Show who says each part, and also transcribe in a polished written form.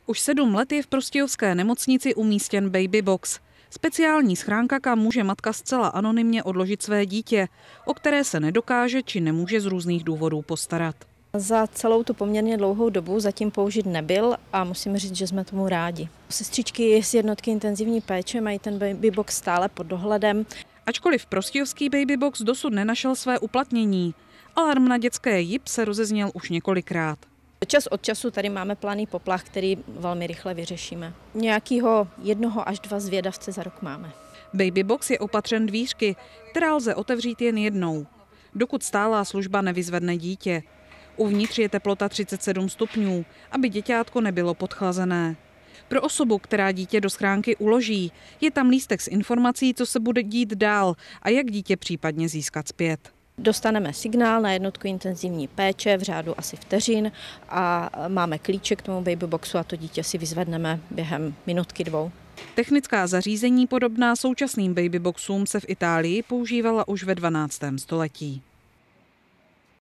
Speaker 1: Už 7 let je v prostějovské nemocnici umístěn baby box. Speciální schránka, kam může matka zcela anonymně odložit své dítě, o které se nedokáže či nemůže z různých důvodů postarat.
Speaker 2: Za celou tu poměrně dlouhou dobu zatím použit nebyl a musím říct, že jsme tomu rádi. Sestřičky z jednotky intenzivní péče mají ten baby box stále pod dohledem.
Speaker 1: Ačkoliv prostějovský baby box dosud nenašel své uplatnění, alarm na dětské JIP se rozezněl už několikrát.
Speaker 2: Čas od času tady máme planý poplach, který velmi rychle vyřešíme. Nějakého 1 až 2 zvědavce za rok máme.
Speaker 1: Baby box je opatřen dvířky, která lze otevřít jen jednou, dokud stálá služba nevyzvedne dítě. Uvnitř je teplota 37 stupňů, aby děťátko nebylo podchlazené. Pro osobu, která dítě do schránky uloží, je tam lístek s informací, co se bude dít dál a jak dítě případně získat zpět.
Speaker 2: Dostaneme signál na jednotku intenzivní péče v řádu asi vteřin a máme klíček k tomu baby boxu a to dítě si vyzvedneme během minutky 2.
Speaker 1: Technická zařízení podobná současným baby boxům se v Itálii používala už ve 12. století.